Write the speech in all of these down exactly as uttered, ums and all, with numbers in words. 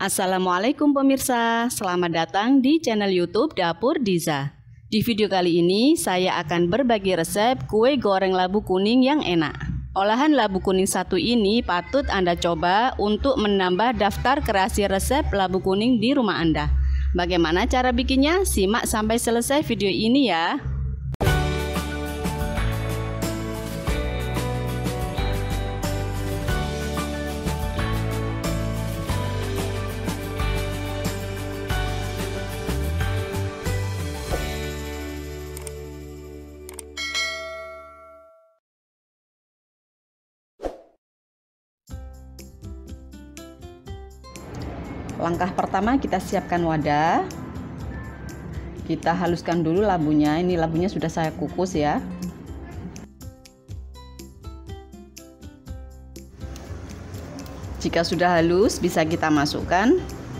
Assalamualaikum pemirsa, selamat datang di channel YouTube Dapur Diza. Di video kali ini saya akan berbagi resep kue goreng labu kuning yang enak. Olahan labu kuning satu ini patut Anda coba untuk menambah daftar kreasi resep labu kuning di rumah Anda. Bagaimana cara bikinnya? Simak sampai selesai video ini ya. Langkah pertama, kita siapkan wadah. Kita haluskan dulu labunya. Ini labunya sudah saya kukus ya. Jika sudah halus, bisa kita masukkan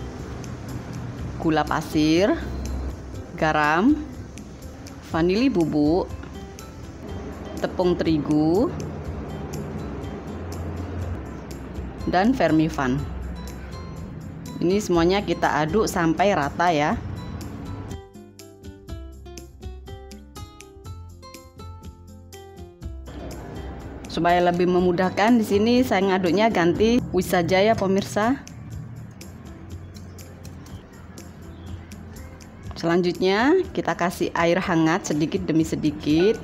gula pasir, garam, vanili bubuk, tepung terigu, dan vermifan. Ini semuanya kita aduk sampai rata ya. Supaya lebih memudahkan, di sini saya ngaduknya ganti whisk saja ya pemirsa. Selanjutnya kita kasih air hangat sedikit demi sedikit.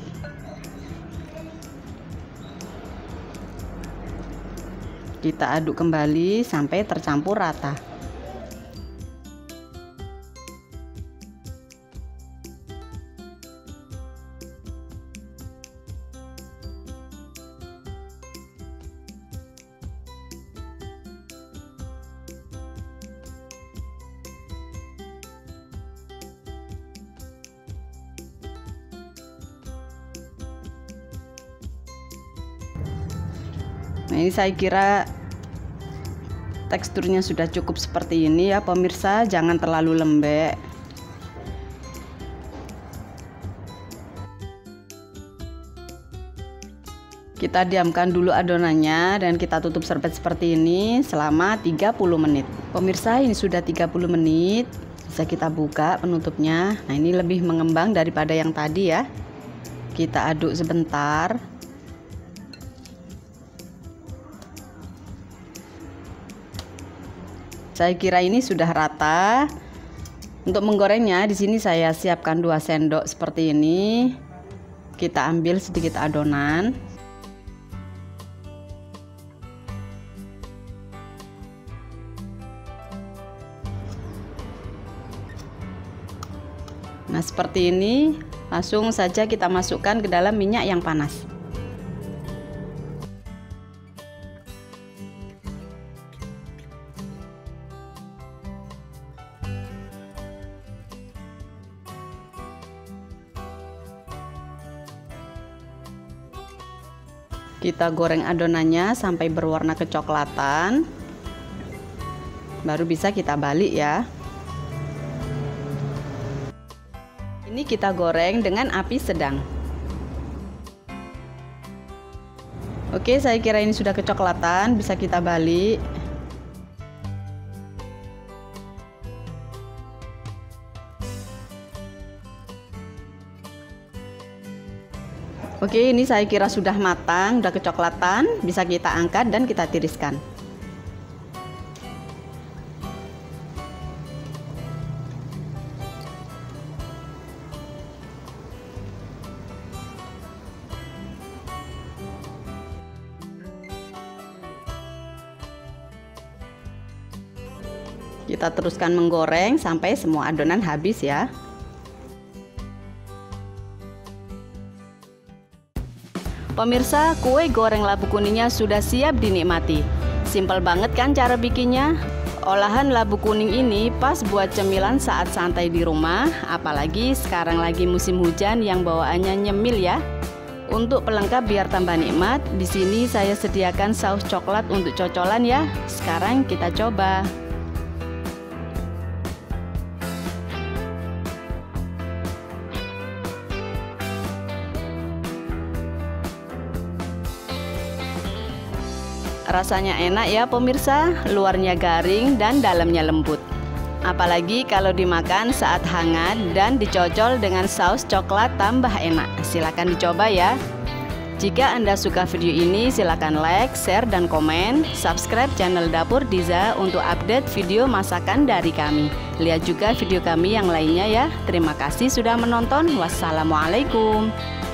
Kita aduk kembali sampai tercampur rata. Nah, ini saya kira teksturnya sudah cukup seperti ini ya pemirsa, jangan terlalu lembek. Kita diamkan dulu adonannya dan kita tutup serbet seperti ini selama tiga puluh menit. Pemirsa, ini sudah tiga puluh menit. Bisa kita buka penutupnya. Nah, ini lebih mengembang daripada yang tadi ya. Kita aduk sebentar. Saya kira ini sudah rata. Untuk menggorengnya, di sini saya siapkan dua sendok seperti ini. Kita ambil sedikit adonan. Nah, seperti ini. Langsung saja kita masukkan ke dalam minyak yang panas. Kita goreng adonannya sampai berwarna kecoklatan. Baru bisa kita balik ya. Ini kita goreng dengan api sedang. Oke, saya kira ini sudah kecoklatan, bisa kita balik. Oke, ini saya kira sudah matang, sudah kecoklatan, bisa kita angkat dan kita tiriskan. Kita teruskan menggoreng sampai semua adonan habis ya. Pemirsa, kue goreng labu kuningnya sudah siap dinikmati. Simpel banget kan cara bikinnya? Olahan labu kuning ini pas buat cemilan saat santai di rumah, apalagi sekarang lagi musim hujan yang bawaannya nyemil ya. Untuk pelengkap biar tambah nikmat, di sini saya sediakan saus coklat untuk cocolan ya. Sekarang kita coba. Rasanya enak ya pemirsa, luarnya garing dan dalamnya lembut. Apalagi kalau dimakan saat hangat dan dicocol dengan saus coklat tambah enak. Silahkan dicoba ya. Jika Anda suka video ini, silakan like, share, dan komen. Subscribe channel Dapur Diza untuk update video masakan dari kami. Lihat juga video kami yang lainnya ya. Terima kasih sudah menonton. Wassalamualaikum.